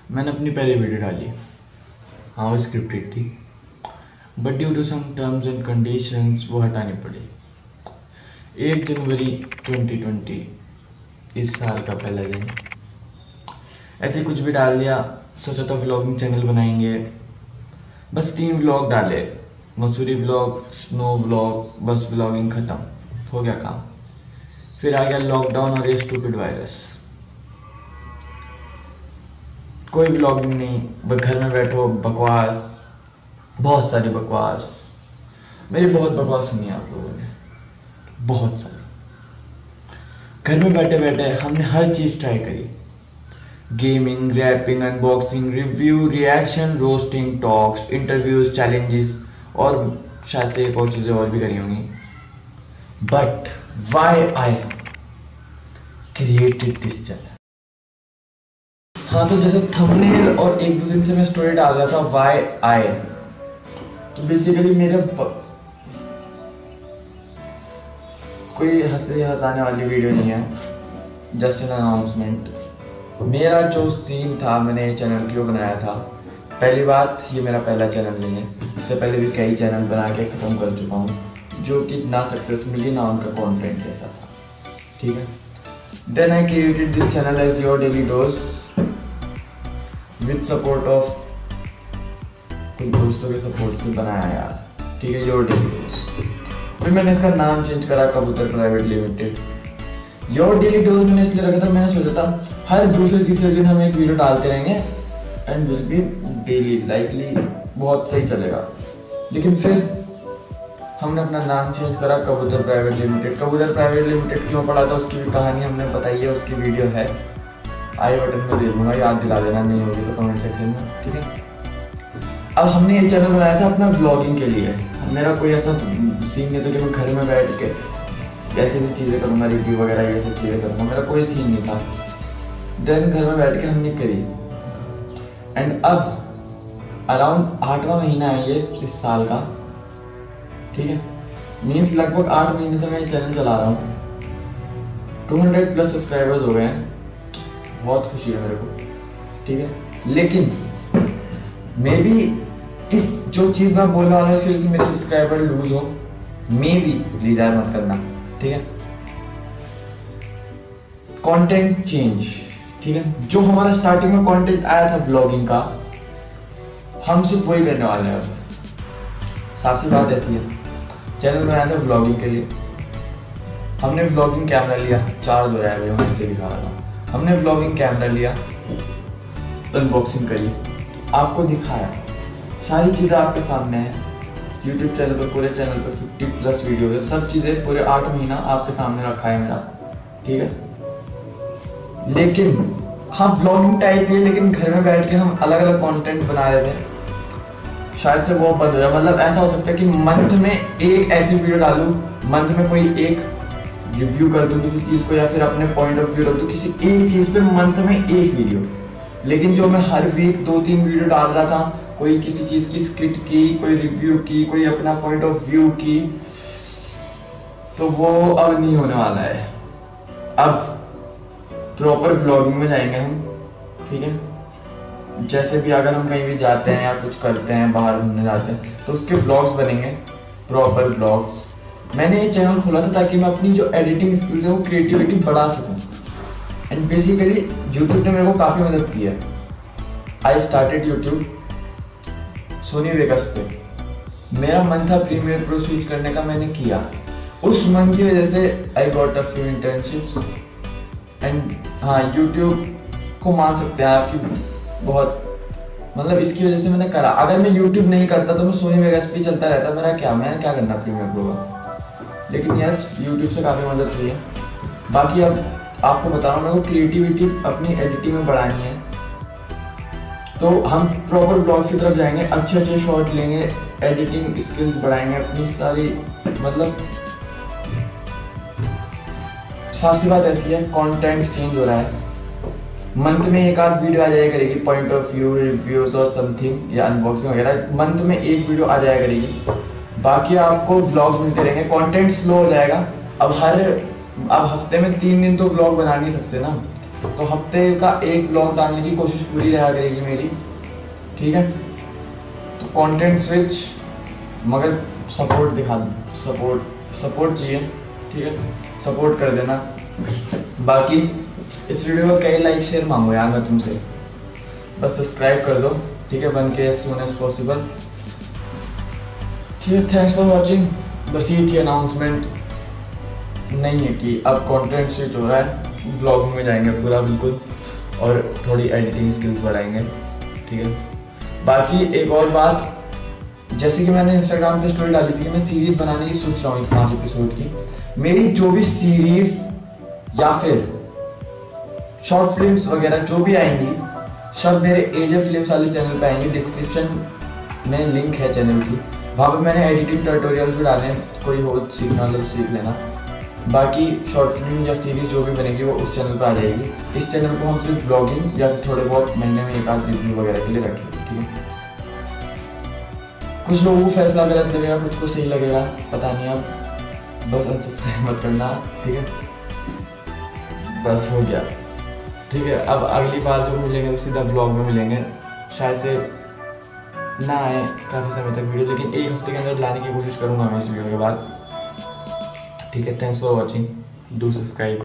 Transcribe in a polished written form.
मैंने अपनी पहली वीडियो डाली। हाँ, वो स्क्रिप्टेड थी, but due to some terms and conditions वो हटानी पड़ी। 1 जनवरी 2020, इस साल का पहला दिन। ऐसे कुछ भी डाल दिया, सोचा था व्लॉगिंग चैनल बनाएंगे। बस 3 व्लॉग डाले, मसूरी व्लॉग, स्नो व्लॉग, बस व्लॉगिंग ख़त्म, हो गया काम। फिर आ गया लॉकडाउन और ये स्टूपिड वायरस। कोई व्लॉगिंग नहीं, बस घर में बैठो, बकवास, बहुत सारी बकवास। मेरी बहुत बकवास सुनी आप लोगों ने, बहुत सारी। घर में बैठे बैठे हमने हर चीज़ ट्राई करी। Gaming, rapping, unboxing, review, reaction, roasting, talks, interviews, challenges और शायद से एक और चीज़ें और भी करी होंगी। But why I created this channel. हाँ, तो जैसे थंबनेल और 1-2 दिन से मैं स्टोरी डाल रहा था वाई आई, तो बेसिकली मेरे कोई हंसाने वाली वीडियो नहीं है, जस्ट एन अनाउंसमेंट। मेरा जो सीन था, मैंने ये चैनल क्यों बनाया था। पहली बात, ये मेरा पहला चैनल नहीं है, इससे पहले भी कई चैनल बना के ख़त्म कर चुका हूँ, जो कि ना सक्सेस मिली ना उनका कंटेंट जैसा था, ठीक है। Then I created this channel as your daily dose with support of कुछ दोस्तों के सपोर्ट से बनाया यार, ठीक है, योर डेली डोज। फिर मैंने इसका नाम चेंज करा, Kabootar private limited. Your daily dose मैंने इसलिए रखा था, मैंने सोचा था हर दूसरे तीसरे दिन हम एक वीडियो डालते रहेंगे and will be daily, likely बहुत सही चलेगा। लेकिन फिर हमने अपना नाम चेंज करा, Kabootar private limited. Kabootar private limited क्यों पड़ा था उसकी भी कहानी हमने बताई है, उसकी वीडियो है, आई बटन में दे दूंगा, याद दिला देना, नहीं होगी तो कमेंट सेक्शन में, ठीक है। अब हमने ये चैनल बनाया था अपना व्लॉगिंग के लिए। मेरा कोई ऐसा सीन नहीं था कि मैं घर में बैठ के ऐसी भी चीज़ें करूँगा, रिव्यू वगैरह ये सब चीज़ें करूँगा, मेरा कोई सीन नहीं था। देन घर में बैठ के हमने करी एंड अब अराउंड 8वां महीना है ये इस साल का, ठीक है। मीन्स लगभग 8 महीने से मैं ये चैनल चला रहा हूँ। 200+ सब्सक्राइबर्स हो गए हैं, बहुत खुशी है मेरे को, ठीक है। लेकिन मे बी इस जो चीज़ मैं बोलने वाला हूँ इसकी वजह से मेरे सब्सक्राइबर लूज हो, मे बी, प्लीज यार मत करना, ठीक है। कंटेंट चेंज, ठीक है। जो हमारा स्टार्टिंग में कंटेंट आया था ब्लॉगिंग का, हम सिर्फ वही करने वाले हैं। साफ सी बात ऐसी है, चैनल बनाया था ब्लॉगिंग के लिए। हमने ब्लॉगिंग कैमरा लिया, चार्ज हो रहा है भाई, मैं इसलिए दिखा रहा था। हमने ब्लॉगिंग कैमरा लिया, अनबॉक्सिंग करी, आपको दिखाया, सारी चीज़ें आपके सामने हैं। यूट्यूब चैनल पर, पूरे चैनल पर 50+ वीडियो है, सब चीज़ें पूरे 8 महीना आपके सामने रखा है मेरा, ठीक है। लेकिन हाँ, व्लॉगिंग टाइप है, लेकिन घर में बैठ के हम अलग अलग कंटेंट बना रहे थे। शायद से वो बंद हो जाए, मतलब ऐसा हो सकता है कि मंथ में एक ऐसी वीडियो डालूँ, मंथ में कोई एक रिव्यू कर दूँ किसी चीज़ को, या फिर अपने पॉइंट ऑफ व्यू रख दूँ किसी एक चीज़ पे, मंथ में एक वीडियो। लेकिन जो मैं हर वीक 2-3 वीडियो डाल रहा था, कोई किसी चीज़ की स्किट की, कोई रिव्यू की, कोई अपना पॉइंट ऑफ व्यू की, तो वो अब नहीं होने वाला है। अब प्रॉपर व्लॉगिंग में जाएंगे हम, ठीक है। जैसे भी अगर हम कहीं भी जाते हैं या कुछ करते हैं, बाहर घूमने जाते हैं, तो उसके व्लॉग्स बनेंगे, प्रॉपर व्लॉग्स। मैंने ये चैनल खोला था ताकि मैं अपनी जो एडिटिंग स्किल्स है वो क्रिएटिविटी बढ़ा सकूं, एंड बेसिकली यूट्यूब ने मेरे को काफ़ी मदद की है। I started YouTube Sony Vegas पे। मेरा मन था प्रीमियर प्रो स्विच करने का, मैंने किया। उस मन की वजह से I got a few internships and हाँ, यूट्यूब को मान सकते हैं आपकी बहुत, मतलब इसकी वजह से मैंने करा। अगर मैं यूट्यूब नहीं करता तो मैं सोनी वेगास पे चलता रहता, मैंने क्या करना प्रीमियर प्रो का। लेकिन यस, यूट्यूब से काफ़ी मदद हुई है। बाकी अब आपको बता रहा हूँ, मेरे को क्रिएटिविटी अपनी एडिटिंग में बढ़ानी है, तो हम प्रॉपर ब्लॉग्स की तरफ जाएंगे, अच्छे शॉट लेंगे, एडिटिंग स्किल्स बढ़ाएंगे अपनी सारी। मतलब साफ सी बात ऐसी है, कंटेंट चेंज हो रहा है। मंथ में एक आध वीडियो आ जाया करेगी, पॉइंट ऑफ व्यू, रिव्यूज और समथिंग या अनबॉक्सिंग वगैरह, मंथ में एक वीडियो आ जाया करेगी। बाकी आपको व्लॉग्स मिलते रहेंगे, कंटेंट स्लो हो जाएगा। अब हफ्ते में 3 दिन तो व्लॉग बना नहीं सकते ना, तो हफ्ते का एक ब्लॉग डालने की कोशिश पूरी रहा करेगी मेरी, ठीक है। तो कंटेंट स्विच, मगर सपोर्ट चाहिए, ठीक है, सपोर्ट कर देना। बाकी इस वीडियो को कई लाइक शेयर मांगो यार मैं तुमसे, बस सब्सक्राइब कर दो, ठीक है, बन के एज सून एज पॉसिबल, ठीक है। Thanks for watching. बस ये थी अनाउंसमेंट, नहीं है कि अब कंटेंट स्विच हो रहा है, ब्लॉगिंग में जाएंगे पूरा बिल्कुल, और थोड़ी एडिटिंग स्किल्स बढ़ाएंगे, ठीक है। बाकी एक और बात, जैसे कि मैंने इंस्टाग्राम पे स्टोरी डाली थी कि मैं सीरीज़ बनाने की सोच रहा हूँ 5 एपिसोड की। मेरी जो भी सीरीज़ या फिर शॉर्ट फिल्म्स वगैरह जो भी आएंगी सब मेरे एजे फिल्म्स वाले चैनल पे आएंगी। डिस्क्रिप्शन में लिंक है चैनल की, वहाँ पे मैंने एडिटिंग ट्यूटोरियल्स भी डाले हैं, कोई हो सीखना वाला तो सीख लेना। बाकी शॉर्ट फिल्म या सीरीज जो भी बनेगी वो उस चैनल पर आ जाएगी। इस चैनल को हम सिर्फ ब्लॉगिंग या फिर थोड़े बहुत महीने में एक आध रिव्यू वगैरह के लिए रखेंगे, ठीक है। कुछ लोगों को फैसला गलत लगेगा, कुछ को सही लगेगा, पता नहीं, अब बस अनसब्सक्राइब मत करना, ठीक है। बस हो गया, ठीक है। अब अगली बार जो मिलेंगे तो सीधा ब्लॉग में मिलेंगे, शायद से ना आए काफ़ी समय तक वीडियो, लेकिन एक हफ्ते के अंदर लाने की कोशिश करूँगा मैं इस वीडियो के बाद, ठीक है। Thanks for watching, do subscribe.